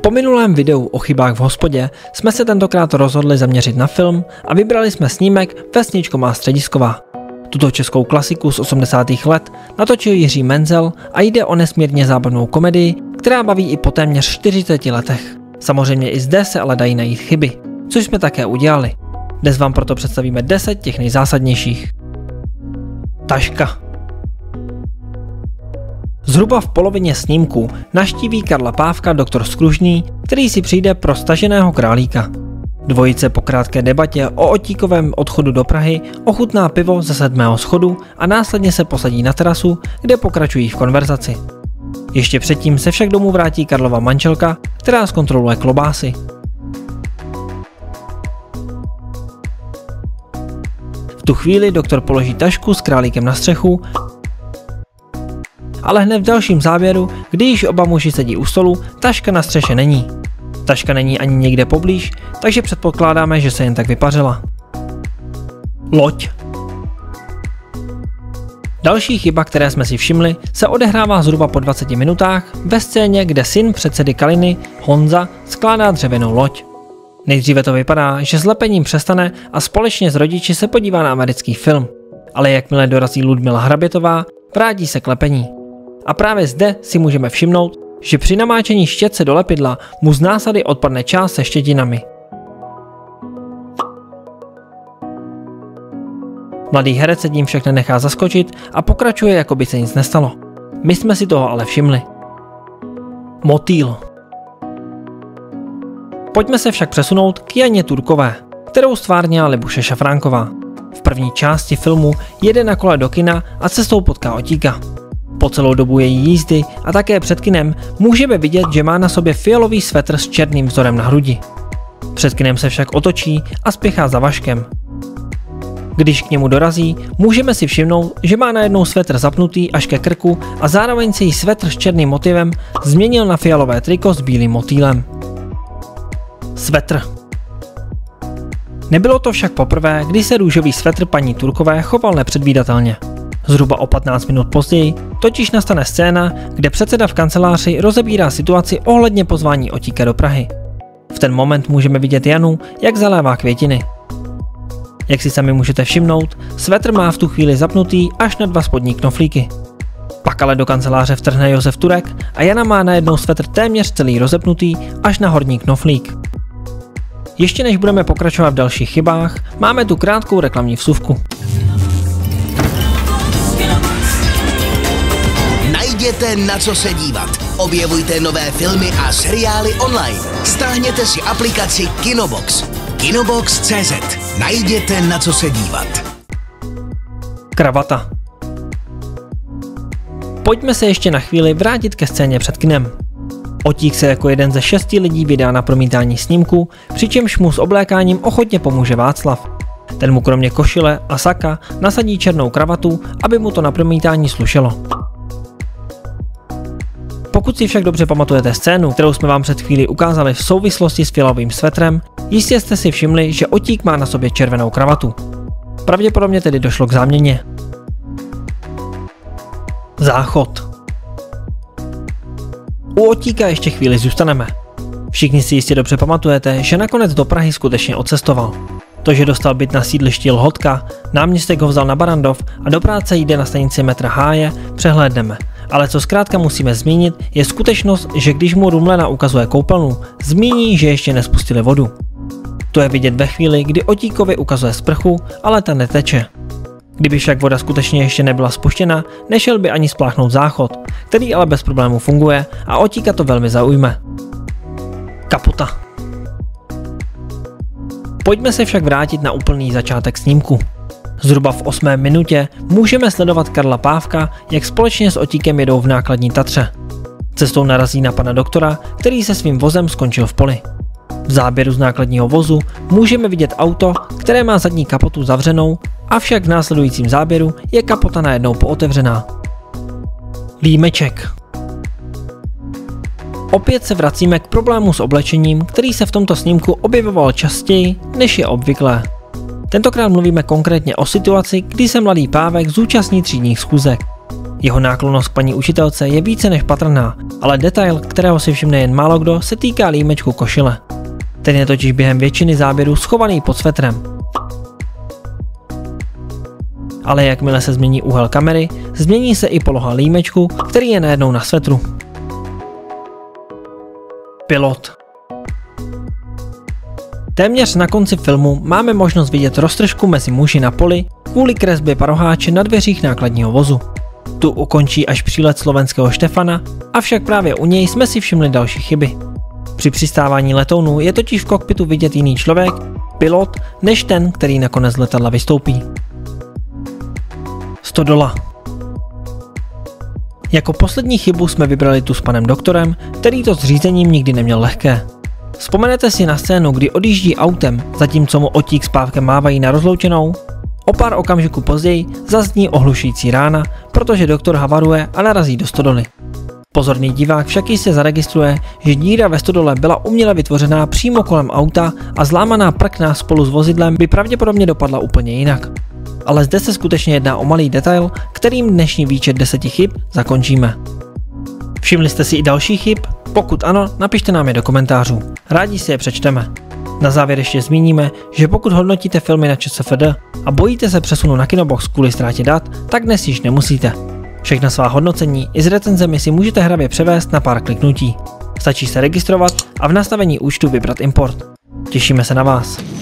Po minulém videu o chybách v hospodě jsme se tentokrát rozhodli zaměřit na film a vybrali jsme snímek Vesničko má středisková. Tuto českou klasiku z 80. let natočil Jiří Menzel a jde o nesmírně zábavnou komedii, která baví i po téměř 40 letech. Samozřejmě i zde se ale dají najít chyby, což jsme také udělali. Dnes vám proto představíme 10 těch nejzásadnějších. Taška. Zhruba v polovině snímku navštíví Karla Pávka doktor Skružný, který si přijde pro staženého králíka. Dvojice po krátké debatě o Otíkovém odchodu do Prahy ochutná pivo ze 7. schodu a následně se posadí na terasu, kde pokračují v konverzaci. Ještě předtím se však domů vrátí Karlova manželka, která zkontroluje klobásy. V tu chvíli doktor položí tašku s králíkem na střechu, ale hned v dalším záběru, když oba muži sedí u stolu, taška na střeše není. Taška není ani někde poblíž, takže předpokládáme, že se jen tak vypařila. Loď. Další chyba, které jsme si všimli, se odehrává zhruba po 20 minutách ve scéně, kde syn předsedy Kaliny, Honza, skládá dřevěnou loď. Nejdříve to vypadá, že s lepením přestane a společně s rodiči se podívá na americký film. Ale jakmile dorazí Ludmila Hrabětová, vrátí se k lepení. A právě zde si můžeme všimnout, že při namáčení štětce do lepidla mu z násady odpadne část se štětinami. Mladý herec se tím však nenechá zaskočit a pokračuje, jako by se nic nestalo. My jsme si toho ale všimli. Motýl. Pojďme se však přesunout k Janě Turkové, kterou stvárnila Libuše Šafránková. V první části filmu jede na kole do kina a cestou potká Otíka. Po celou dobu její jízdy a také před kinem můžeme vidět, že má na sobě fialový svetr s černým vzorem na hrudi. Před kinem se však otočí a spěchá za Vaškem. Když k němu dorazí, můžeme si všimnout, že má najednou svetr zapnutý až ke krku a zároveň se jí svetr s černým motivem změnil na fialové triko s bílým motýlem. Svetr. Nebylo to však poprvé, kdy se růžový svetr paní Turkové choval nepředvídatelně. Zhruba o 15 minut později totiž nastane scéna, kde předseda v kanceláři rozebírá situaci ohledně pozvání Otíka do Prahy. V ten moment můžeme vidět Janu, jak zalévá květiny. Jak si sami můžete všimnout, svetr má v tu chvíli zapnutý až na 2 spodní knoflíky. Pak ale do kanceláře vtrhne Josef Turek a Jana má najednou svetr téměř celý rozepnutý až na horní knoflík. Ještě než budeme pokračovat v dalších chybách, máme tu krátkou reklamní vsuvku. Najděte, na co se dívat. Objevujte nové filmy a seriály online. Stáhněte si aplikaci Kinobox. Kinobox.cz. Najděte, na co se dívat. Kravata. Pojďme se ještě na chvíli vrátit ke scéně před kinem. Otík se jako jeden ze 6 lidí vydá na promítání snímku, přičemž mu s oblékáním ochotně pomůže Václav. Ten mu kromě košile a saka nasadí černou kravatu, aby mu to na promítání slušelo. Pokud si však dobře pamatujete scénu, kterou jsme vám před chvílí ukázali v souvislosti s fialovým svetrem, jistě jste si všimli, že Otík má na sobě červenou kravatu. Pravděpodobně tedy došlo k záměně. Záchod. U Otíka ještě chvíli zůstaneme. Všichni si jistě dobře pamatujete, že nakonec do Prahy skutečně odcestoval. To, že dostal byt na sídlišti Lhotka, náměstek ho vzal na Barandov a do práce jde na stanici metra Háje, přehlédneme. Ale co zkrátka musíme zmínit, je skutečnost, že když mu Rumlena ukazuje koupelnu, zmíní, že ještě nespustili vodu. To je vidět ve chvíli, kdy Otíkovi ukazuje sprchu, ale ta neteče. Kdyby však voda skutečně ještě nebyla spuštěna, nešel by ani spláchnout záchod, který ale bez problémů funguje a Otíka to velmi zaujme. Kapota. Pojďme se však vrátit na úplný začátek snímku. Zhruba v 8. minutě můžeme sledovat Karla Pávka, jak společně s Otíkem jedou v nákladní Tatře. Cestou narazí na pana doktora, který se svým vozem skončil v poli. V záběru z nákladního vozu můžeme vidět auto, které má zadní kapotu zavřenou, avšak v následujícím záběru je kapota najednou pootevřená. Límeček. Opět se vracíme k problému s oblečením, který se v tomto snímku objevoval častěji, než je obvyklé. Tentokrát mluvíme konkrétně o situaci, kdy se mladý Pávek zúčastní třídních schůzek. Jeho náklonnost k paní učitelce je více než patrná, ale detail, kterého si všimne jen málo kdo, se týká límečku košile. Ten je totiž během většiny záběrů schovaný pod svetrem. Ale jakmile se změní úhel kamery, změní se i poloha límečku, který je najednou na svetru. Pilot. Téměř na konci filmu máme možnost vidět roztržku mezi muži na poli kvůli kresbě paroháče na dveřích nákladního vozu. Tu ukončí až přílet slovenského Štefana, avšak právě u něj jsme si všimli další chyby. Při přistávání letounů je totiž v kokpitu vidět jiný člověk, pilot, než ten, který nakonec z letadla vystoupí. Stodola. Jako poslední chybu jsme vybrali tu s panem doktorem, který to s řízením nikdy neměl lehké. Vzpomenete si na scénu, kdy odjíždí autem, zatímco mu otík s pávkem mávají na rozloučenou? O pár okamžiků později zazní ohlušující rána, protože doktor havaruje a narazí do stodoly. Pozorný divák však jistě zaregistruje, že díra ve stodole byla uměle vytvořená přímo kolem auta a zlámaná prkna spolu s vozidlem by pravděpodobně dopadla úplně jinak. Ale zde se skutečně jedná o malý detail, kterým dnešní výčet 10 chyb zakončíme. Všimli jste si i další chyb? Pokud ano, napište nám je do komentářů. Rádi si je přečteme. Na závěr ještě zmíníme, že pokud hodnotíte filmy na ČSFD a bojíte se přesunu na Kinobox kvůli ztrátě dat, tak dnes již nemusíte. Všechna svá hodnocení i s recenzemi si můžete hravě převést na pár kliknutí. Stačí se registrovat a v nastavení účtu vybrat import. Těšíme se na vás.